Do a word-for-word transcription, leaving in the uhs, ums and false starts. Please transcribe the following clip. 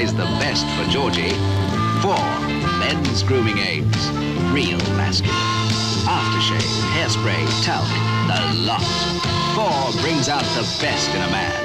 buys the best for Georgie. Four, men's grooming aids. Real masculine. Aftershave, hairspray, talc, the lot. Four brings out the best in a man.